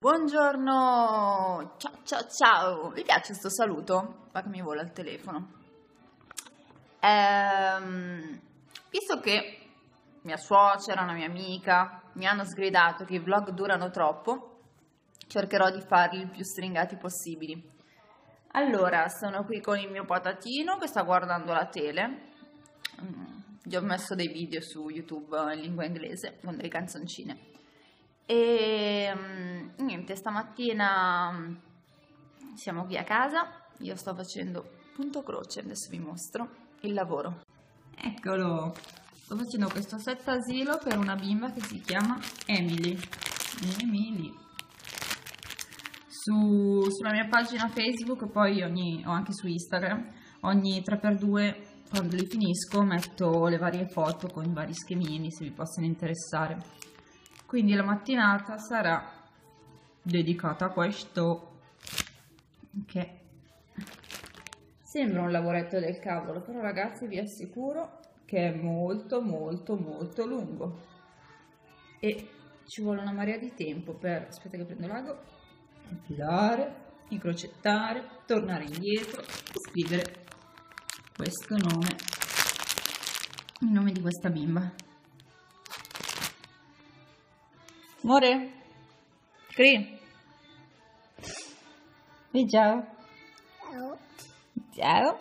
Buongiorno, ciao ciao ciao, mi piace sto saluto, va che mi vola il telefono. Visto che mia suocera, una mia amica, mi hanno sgridato che i vlog durano troppo, cercherò di farli il più stringati possibili. Allora, sono qui con il mio patatino che sta guardando la tele, gli ho messo dei video su YouTube in lingua inglese con delle canzoncine. E niente, stamattina siamo qui a casa, io sto facendo punto croce, adesso vi mostro il lavoro. Eccolo, sto facendo questo set asilo per una bimba che si chiama Emily. Sulla mia pagina Facebook e poi o anche su Instagram, ogni 3x2 quando li finisco metto le varie foto con i vari schemini se vi possono interessare. Quindi la mattinata sarà dedicata a questo, che sembra un lavoretto del cavolo, però ragazzi vi assicuro che è molto lungo e ci vuole una marea di tempo per, aspetta che prendo l'ago, infilare, incrocettare, tornare indietro e scrivere questo nome, il nome di questa bimba. Amore, Cri, di ciao. Ciao. Ciao.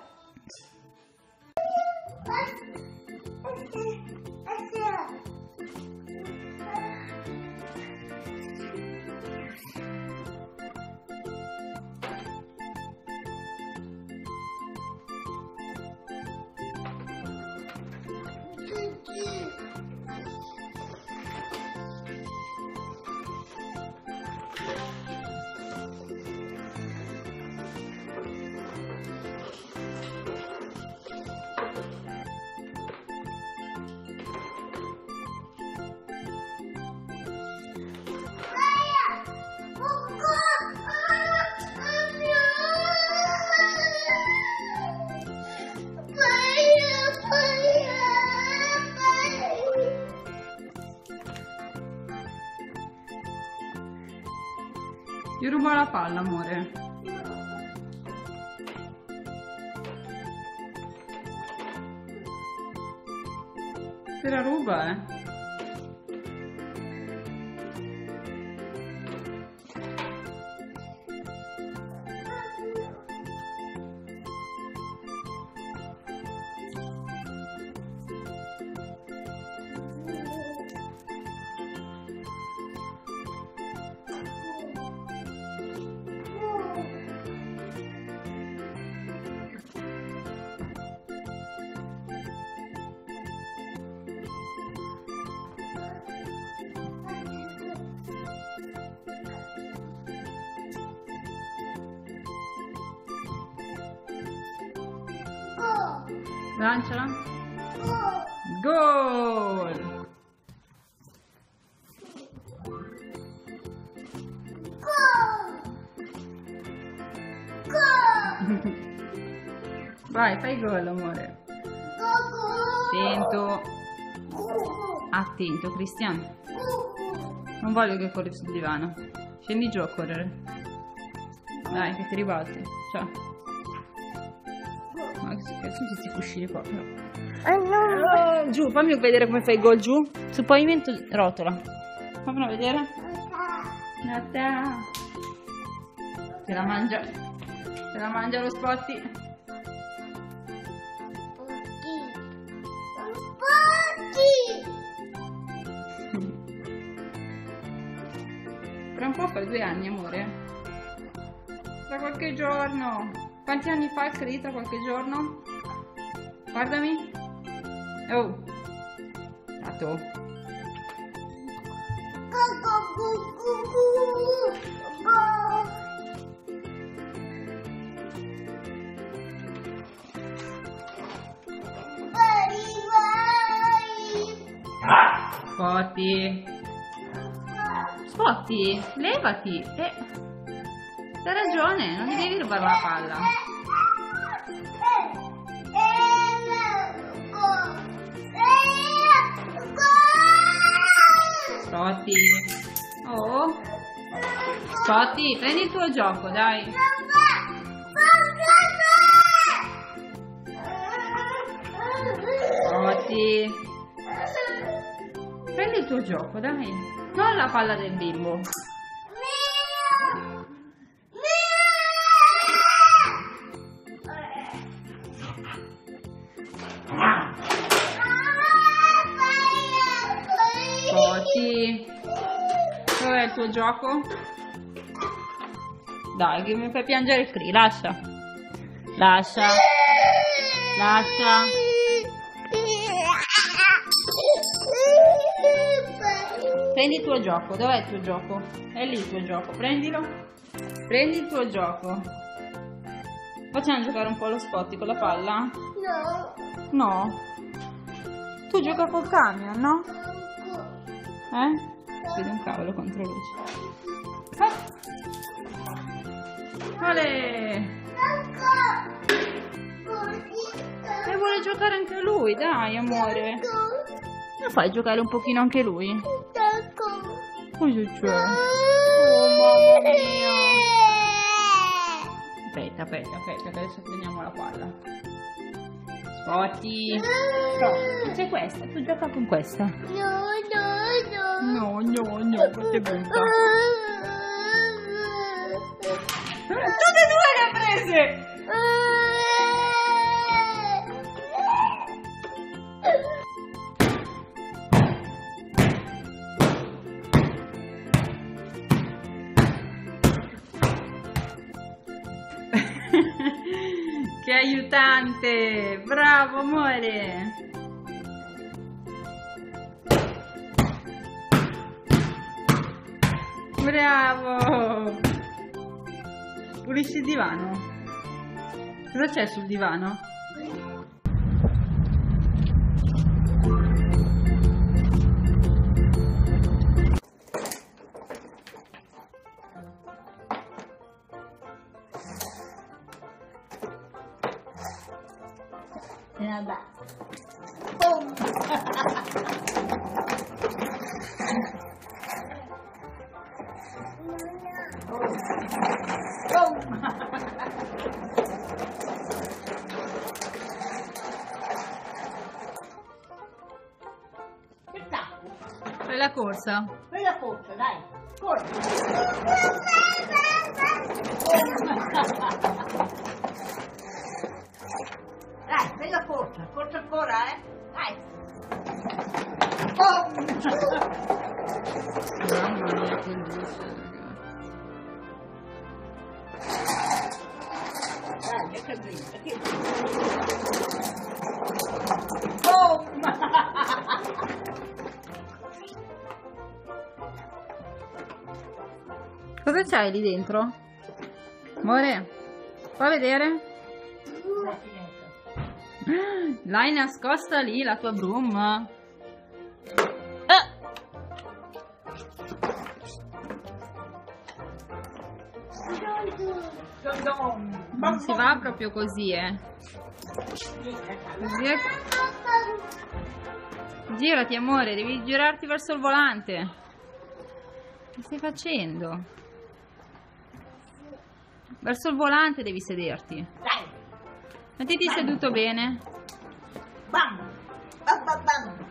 Ti rubo la palla, amore. Te la ruba, eh? Lanciala. Gol! Vai, fai gol, amore. Attento. Attento, Cristiano. Non voglio che corri sul divano. Scendi giù a correre. Dai, che ti ribalti. Ciao. Sono questi cuscini qua però. Oh, giù, fammi vedere come fai il gol giù. Sul pavimento rotola. Fammelo vedere. Nata. Se la mangia. Se la mangia lo Spotty. Tra un po' fai 2 anni, amore. Tra qualche giorno. Quanti anni fa credi tra qualche giorno? Guardami. Oh. Tato. Spotty. Spotty, levati. Hai ragione, non mi devi rubare la palla. Spotty. Oh. Spotty, prendi il tuo gioco, dai. Spotty, prendi il tuo gioco, dai. Non la palla del bimbo. Spotty, dov'è il tuo gioco? Dai, che mi fai piangere il cri, lascia. Lascia. Lascia. Prendi il tuo gioco, dov'è il tuo gioco? È lì il tuo gioco, prendilo. Prendi il tuo gioco. Facciamo giocare un po' lo Spotty con la palla? No. No. Tu gioca col camion, no? Vedi un cavolo contro luce. Olè! E vuole giocare anche lui, dai amore. Lo fai giocare un pochino anche lui? Cosa c'è? Oh mamma mia! Aspetta, che adesso prendiamo la palla. Spotty! No, c'è questa, tu gioca con questa. No, che brutta. Tutte e due le ha prese! Che aiutante! Bravo amore! Bravo! Pulisci il divano? Cosa c'è sul divano? Fai la corsa? Fai la corsa, dai. Corri. Dai, fai la corsa. Corsa ancora, Dai. Mamma mia, che luce, Dai, che brilla. Cosa c'hai lì dentro? Amore, fa vedere? L'hai nascosta lì, la tua broom? Non si va proprio così, Così è... Girati amore, devi girarti verso il volante. Che stai facendo? Verso il volante devi sederti. Dai. Mettiti seduto bene. Bam. Bam, bam, bam.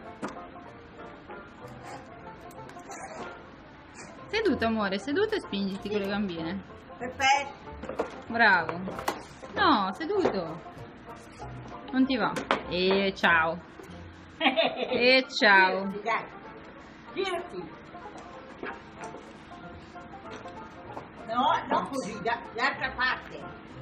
Seduto amore, seduto e spingiti con le gambine. Perfetto. Bravo. No, seduto. Non ti va. E ciao. E ciao. Girati, dai. Girati. No, non così, dall'altra parte.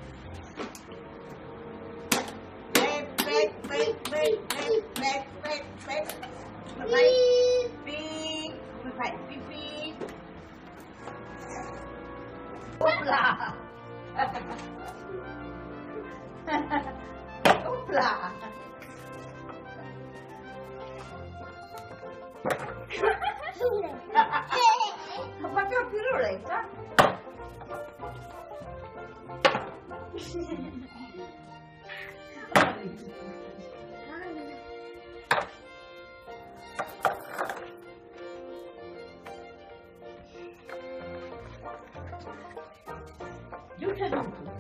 Come fai? Pipì. Opla. Opla. Ma più piruletta? Giù seduto.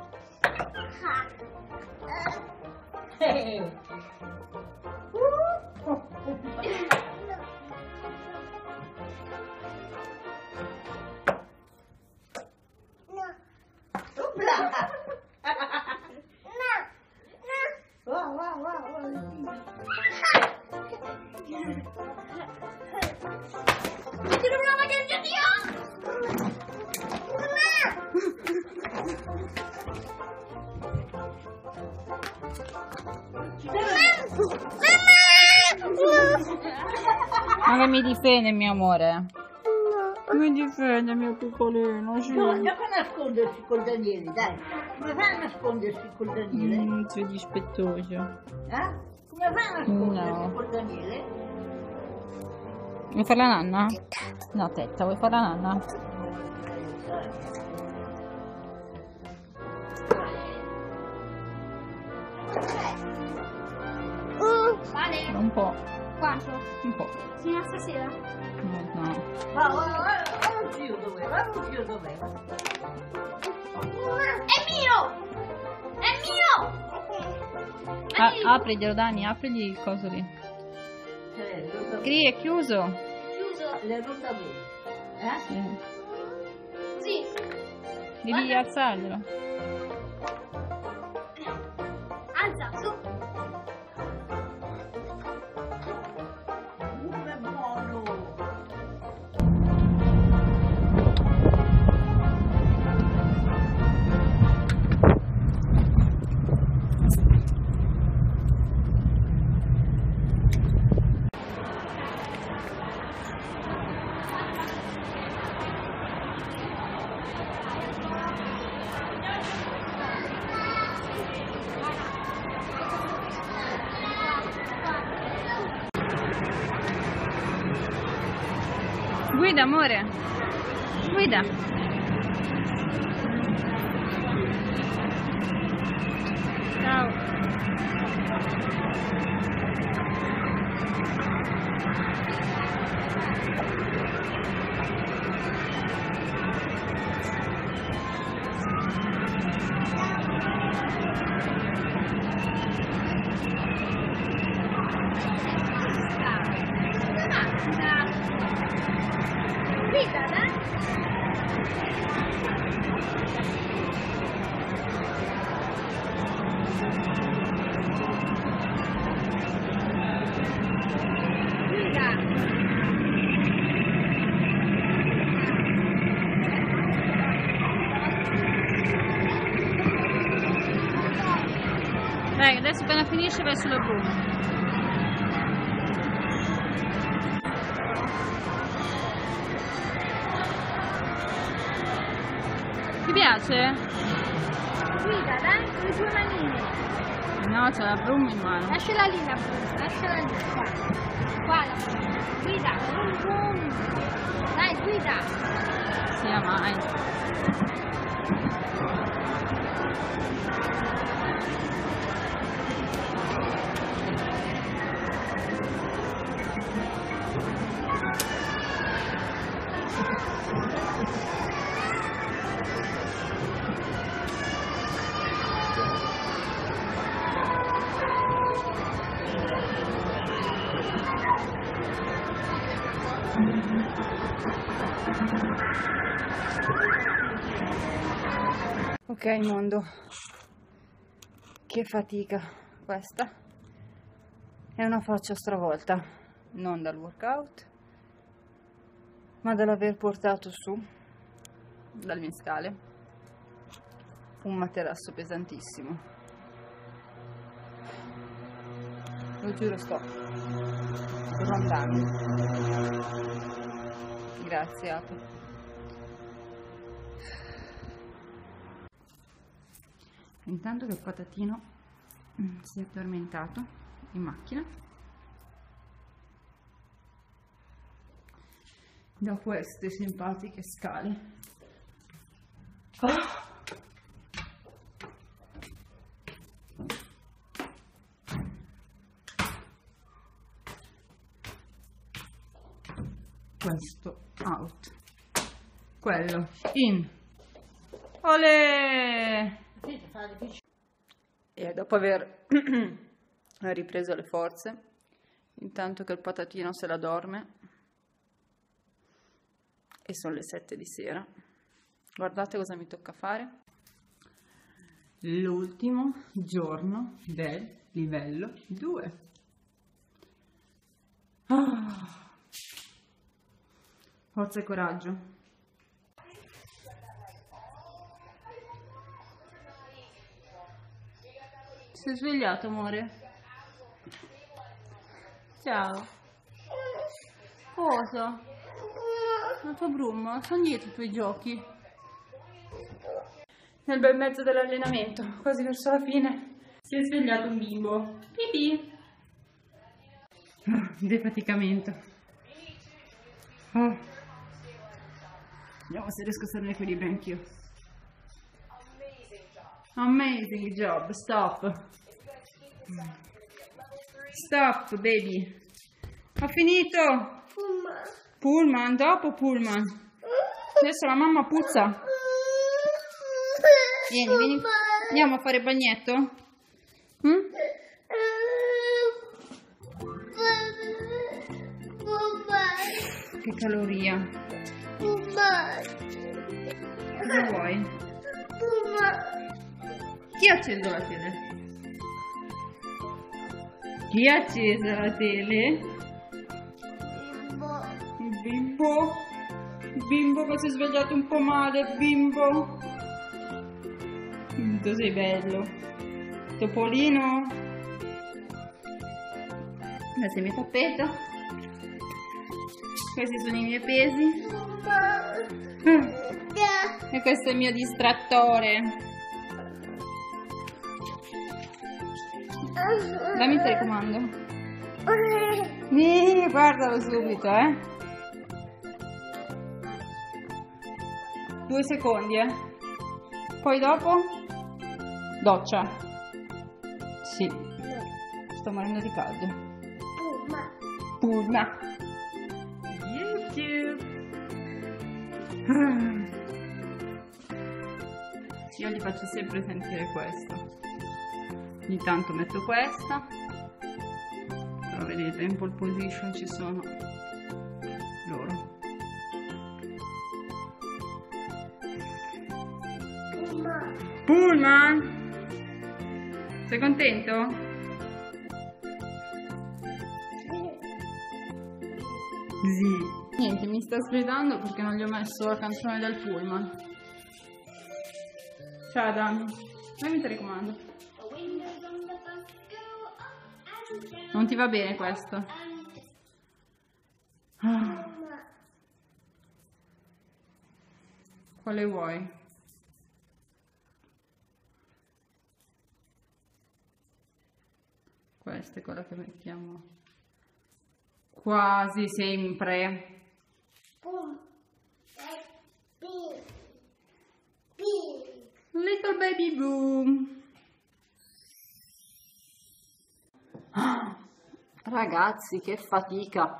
Ma che mi difende, mio amore? Mi difende, mio piccolino, sì. No, andiamo a nascondersi col Daniele, dai. Come fai a nascondersi col Daniele? Sei dispettoso. Eh? Come fai a nascondersi col Daniele? Vuoi fare la nanna? No, tetta, vuoi fare la nanna? Vale. Un po'. Quanto? Un po'. Fino a stasera? No. Va, lo zio dov'è? Va lo zio dov'è? È mio! È mio! Apriglielo, Dani, aprigli il coso lì. Cri, è chiuso. Chiuso. Le rotta bene. Sì. Sì. Devi alzarglielo. Alza, su. Come buono! Guida, amore. Guida. Ciao. Guida, dai. Guida. Dai, adesso appena finisce vai sulla bru. Ti piace? Guida, dai, con le tue manine. No, c'è la brum in mano. Lasciala lì la brutta, lasciala lì, qua. Qua la brutta. Guida, brum brum. Dai, guida. Sia mai. Ok mondo, che fatica questa, è una faccia stravolta, non dal workout, ma dall'aver portato su, dal mio scale, un materasso pesantissimo. Lo giuro, sto rondando. Grazie Apo. Intanto che il patatino si è addormentato in macchina, da queste simpatiche scale. Questo out, quello in. Olè! E dopo aver ripreso le forze, intanto che il patatino se la dorme, e sono le 7 di sera, guardate cosa mi tocca fare. L'ultimo giorno del livello 2. Forza e coraggio. Sei svegliato, amore? Ciao. Cosa? La tua brumma? Sono dietro i tuoi giochi. Nel bel mezzo dell'allenamento, quasi verso la fine, si è svegliato un bimbo. Pipì. Defaticamento. Vediamo se riesco a stare in equilibrio anch'io. Amazing job, stop. Stop, baby. Ho finito. Pullman, dopo Pullman. Adesso la mamma puzza. Vieni, vieni. Andiamo a fare bagnetto? Che caloria. Cosa vuoi? Chi ha acceso la tele? Chi ha acceso la tele? Il bimbo. Il bimbo che si è svegliato un po' male, bimbo. Tu sei bello. Topolino. Questo è il mio tappeto. Questi sono i miei pesi. E questo è il mio distrattore. Dammi il telecomando. Guardalo subito, 2 secondi, Poi dopo doccia. Sì. Sto morendo di caldo. Pulma. YouTube. Io gli faccio sempre sentire questo. Ogni tanto metto questa. Però vedete, in pole position ci sono loro. Pullman! Sei contento? Sì. Niente, mi sta sgridando perché non gli ho messo la canzone del Pullman. Ciao Adam, dammi il telecomando. Non ti va bene questo? Quale vuoi? Questa è quella che mettiamo quasi sempre. Little baby boom. Ragazzi, che fatica.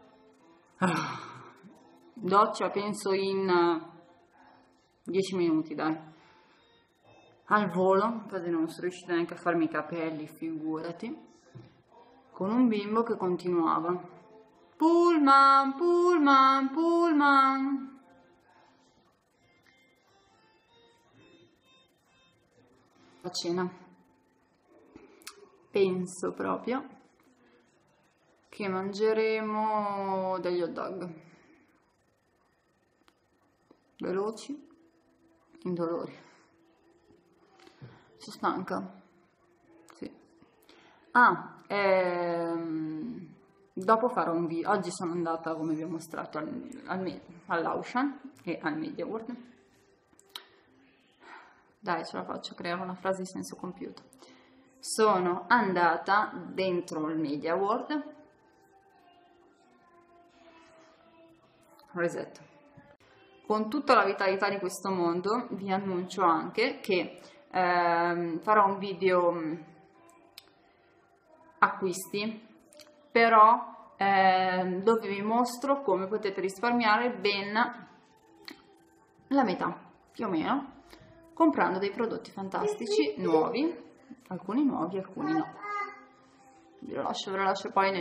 Doccia penso in 10 minuti, dai. Al volo, quasi non sono riuscita neanche a farmi i capelli, figurati. Con un bimbo che continuava. Pullman, Pullman, Pullman. A cena. Penso proprio che mangeremo degli hot dog. Veloci, indolori. Sono stanca. Sì. Dopo farò un video. Oggi sono andata, come vi ho mostrato, all'Auchan e al Media World. Dai, ce la faccio, creare una frase di senso compiuto. Sono andata dentro il Media World. Reset. Con tutta la vitalità di questo mondo vi annuncio anche che farò un video acquisti, però dove vi mostro come potete risparmiare ben la metà, più o meno, comprando dei prodotti fantastici, nuovi, alcuni no. Ve lo lascio poi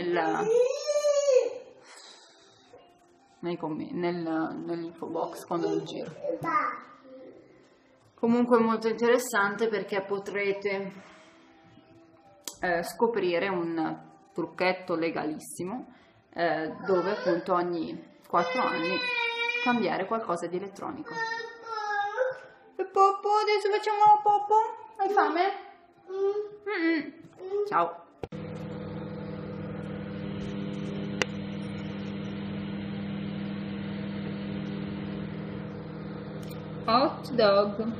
nell'info box quando lo giro. Comunque è molto interessante perché potrete scoprire un trucchetto legalissimo dove appunto ogni 4 anni cambiare qualcosa di elettronico. E Poppo, adesso facciamo la Poppo? Hai fame? Ciao. Hot dog.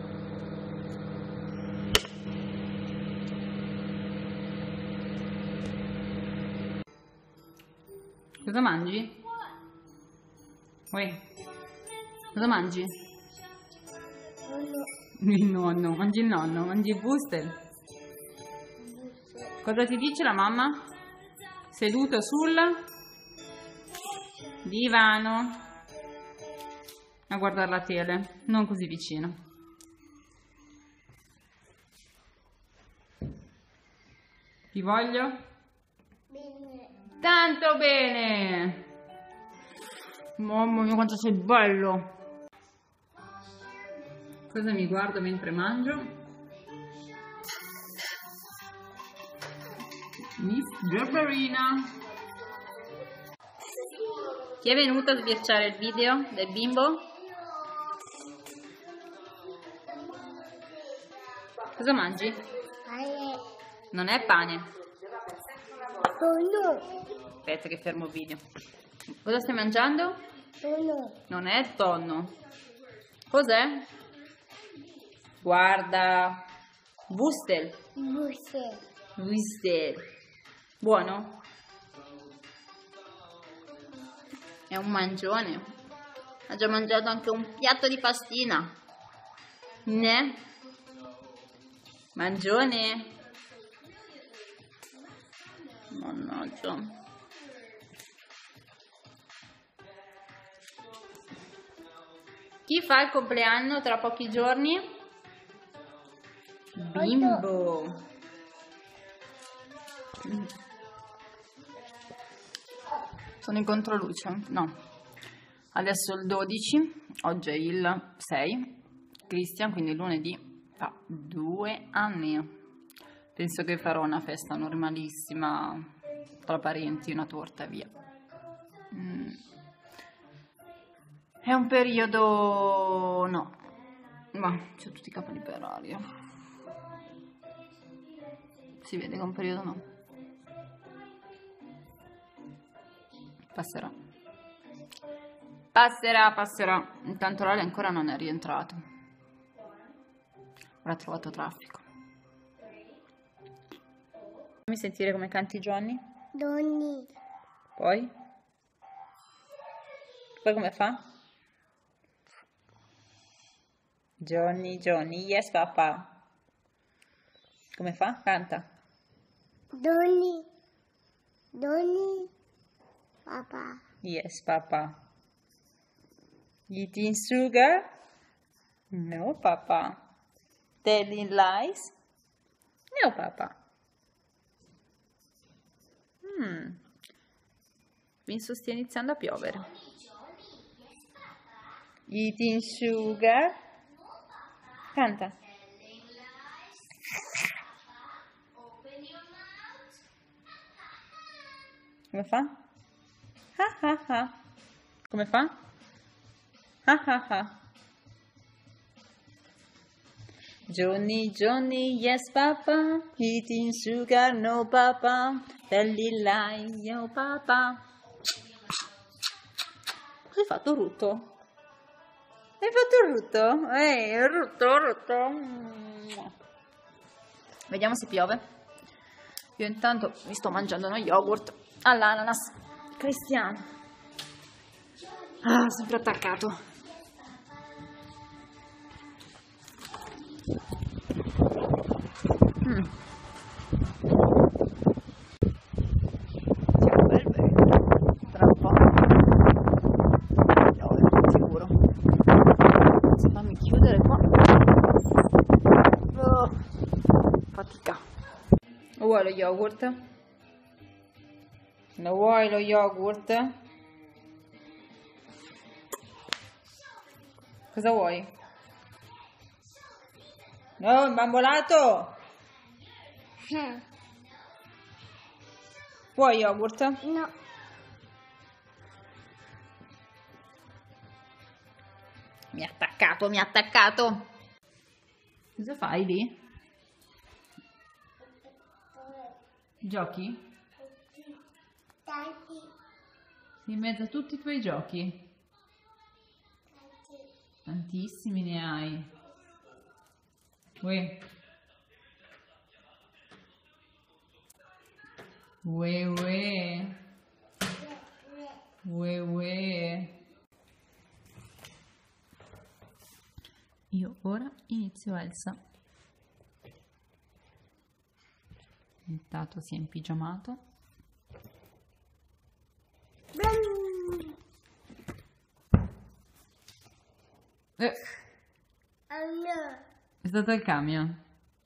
Cosa mangi? Uè, cosa mangi? Il nonno, mangi il nonno, mangi il Wustel. Cosa ti dice la mamma? Seduto sul divano a guardare la tele, non così vicino. Ti voglio? Bene. Tanto bene! Mamma mia quanto sei bello! Cosa mi guardo mentre mangio? Miss Gerberina! Chi è venuto a sbirciare il video del bimbo? Cosa mangi? Pane. Non è pane. Tonno. Aspetta che fermo il video. Cosa stai mangiando? Tonno. Non è tonno. Cos'è? Guarda. Wustel. Busse. Wustel. Buono? È un mangione. Ha già mangiato anche un piatto di pastina. Ne? Mangione. Mannaggia. Chi fa il compleanno tra pochi giorni? Bimbo. Sono in controluce? No. Adesso è il 12, oggi è il 6. Cristian, quindi lunedì, fa 2 anni. Penso che farò una festa normalissima tra parenti, una torta e via. È un periodo... no, ma c'ho tutti i capelli per aria. Si vede che è un periodo no. Passerà. Passerà. Intanto l'Ale ancora non è rientrato. Avrà trovato traffico. Fammi sentire come canti Johnny. Donni. Poi? Poi come fa? Johnny, yes papà. Come fa? Canta. Donni. Donni. Papà. Yes papà. Eating sugar? No papà. Telling lies? No papà. Vinso sta iniziando a piovere. Eating sugar? Canta. Come fa? Ha ha ha. Come fa? Ha ha ha. Johnny, yes papa. Eating sugar, no papa. Telling lies, no papa. Cosa hai fatto, Rutto? Hai fatto Rutto? Rutto. Vediamo se piove. Io intanto mi sto mangiando uno yogurt all'ananas. Cristiano. Ah, sempre attaccato. Tra un po'. Piove, sicuro. Se fammi chiudere qua. fatica. Lo vuoi lo yogurt? Lo vuoi lo yogurt? Cosa vuoi? No, imbambolato! Vuoi yogurt? No. Mi ha attaccato, mi ha attaccato. Cosa fai lì? Giochi? Tanti. In mezzo a tutti i tuoi giochi? Tantissimi ne hai. Uè. Uè, uè. Uè, uè. Io ora inizio Elsa. Intanto si è impigiamato. È stato il camion.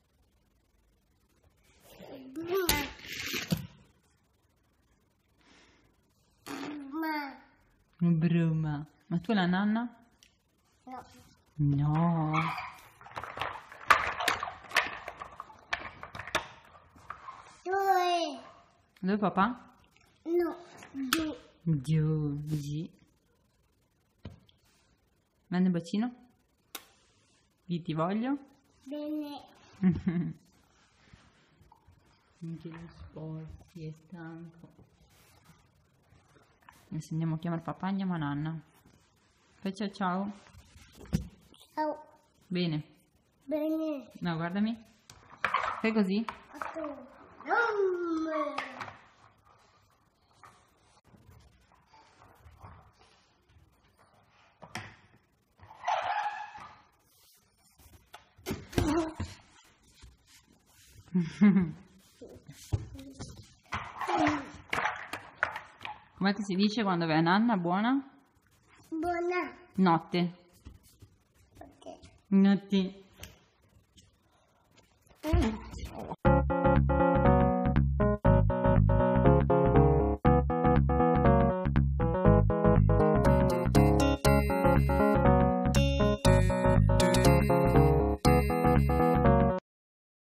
Bruma. Ma tu la nanna? No. No. Due. Dove papà? No. Due. Giù. Manda un bacino. Di ti voglio. Bene. Anche lo sporchi, è stanco. Adesso andiamo a chiamare papà, andiamo a nanna. Fai ciao ciao. Ciao. Bene. Bene. No, guardami. Fai così. Come si dice quando vai a nanna? Buona? Buona. Notte. Ok. Notte.